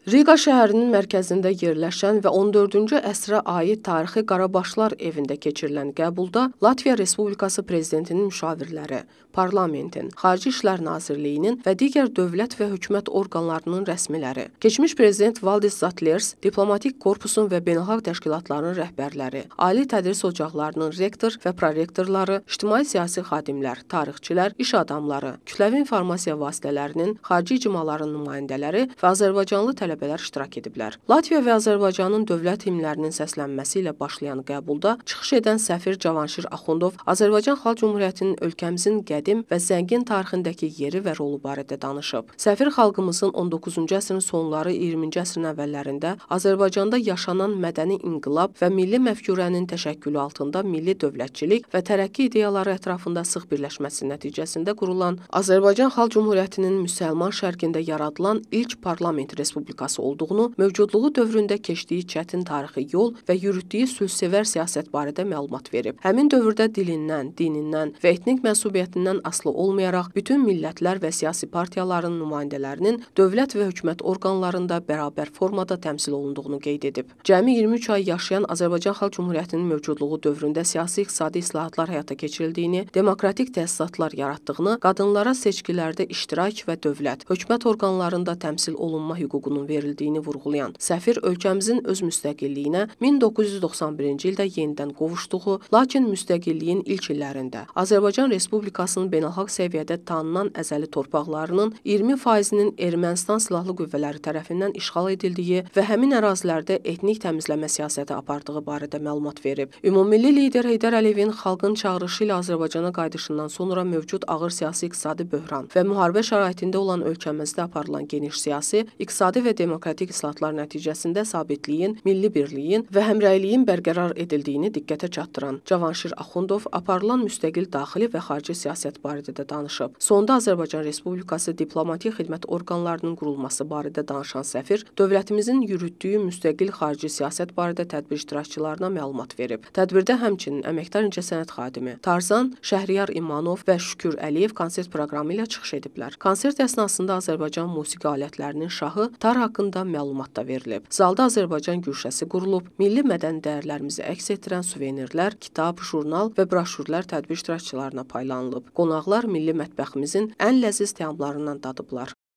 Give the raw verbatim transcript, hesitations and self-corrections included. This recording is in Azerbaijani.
Riqa şəhərinin mərkəzində yerləşən və on dördüncü əsrə aid tarixi Qarabaşlar evində keçirilən qəbulda Latviya Respublikası Prezidentinin müşavirləri, parlamentin, Xarici İşlər Nazirliyinin və digər dövlət və hökumət orqanlarının rəsmiləri, keçmiş prezident Valdis Zatlers, diplomatik korpusun və beynəlxalq təşkilatların rəhbərləri, ali tədris ocaqlarının rektor və prorektorları, ictimai-siyasi xadimlər, tarixçilər, iş adamları, kütləvi informasiya vasitələrinin, xarici icmaların nümayəndələri və Azərbaycanlı tələbələr iştirak ediblər. Latviya və Azərbaycanın dövlət himnlərinin səslənməsi ilə başlayan qəbulda çıxış edən səfir Cavanşir Axundov Azərbaycan Xalq Cümhuriyyətinin ölkəmizin qədim və zəngin tarixindəki yeri və rolu barədə danışıb. Səfir xalqımızın on doqquzuncu əsrin sonları, iyirminci əsrin əvvəllərində Azərbaycanda yaşanan mədəni inqilab və milli məfkurənin təşəkkülü altında milli dövlətçilik və tərəqqi ideyaları ətrafında sıx birləşməsi nəticəsində qurulan Azərbaycan Xalq Cümhuriyyətinin müsəlman şərqində yaradılan ilk parlament respublikası olduğunu, mövcudluğu dövründə keçdiyi çətin tarixi yol və yürütdüyü sülhsevər siyasət barədə məlumat verib. Həmin dövrdə dilindən, dinindən və etnik mənsubiyyətindən asılı olmayaraq bütün millətlər və siyasi partiyaların nümayəndələrinin dövlət və hökumət orqanlarında bərabər formada təmsil olunduğunu qeyd edib. Cəmi iyirmi üç ay yaşayan Azərbaycan Xalq Cümhuriyyətinin mövcudluğu dövründə siyasi-iqtisadi islahatlar həyata keçirildiyini, demokratik təsisatlar yaratdığını, qadınlara seçkilərdə iştirak və dövlət, hökumət orqanlarında təmsil olunma hüququnun verildiyini vurğulayan səfir ölkəmizin öz müstəqilliyinə min doqquz yüz doxsan birinci ildə yenidən qovuşduğu, lakin müstəqilliyin ilk illərində Azərbaycan Respublikasının beynəlxalq səviyyədə tanınan əzəli torpaqlarının iyirmi faizinin Ermənistan silahlı qüvvələri tərəfindən işğal edildiyi və həmin ərazilərdə etnik təmizləmə siyasəti apardığı barədə məlumat verib. Ümummilli lider Heydər Əliyevin xalqın çağırışı ilə Azərbaycana qayıdışından sonra mövcud ağır siyasi-iqtisadi böhran və müharibə şəraitində olan ölkəmizdə aparılan geniş siyasi, iqtisadi və demokratik islahatlar nəticəsində sabitliyin, milli birliyin və həmrəyliyin bərqərar edildiyini diqqətə çatdıran Cavanşir Axundov aparılan müstəqil daxili və xarici siyasət barədə də danışıb. Sonda Azərbaycan Respublikası diplomatik xidmət orqanlarının qurulması barədə danışan səfir, dövlətimizin yürütdüyü müstəqil xarici siyasət barədə tədbir iştirakçılarına məlumat verib. Tədbirdə həmçinin əməkdar incəsənət xadimi Tarzan Şəhriyar İmanov və Şükür Əliyev konsert proqramı ilə çıxış ediblər. Konsert əsnasında Azərbaycan musiqi alətlərinin şahı tar haqqında məlumat da verilib. Zalda Azərbaycan güşəsi qurulub, milli mədəni dəyərlərimizi əks etdirən suvenirlər, kitab, jurnal və broşürlər tədbir iştirakçılarına paylanılıb. Qonaqlar milli mətbəximizin ən ləziz təamlarından dadıblar.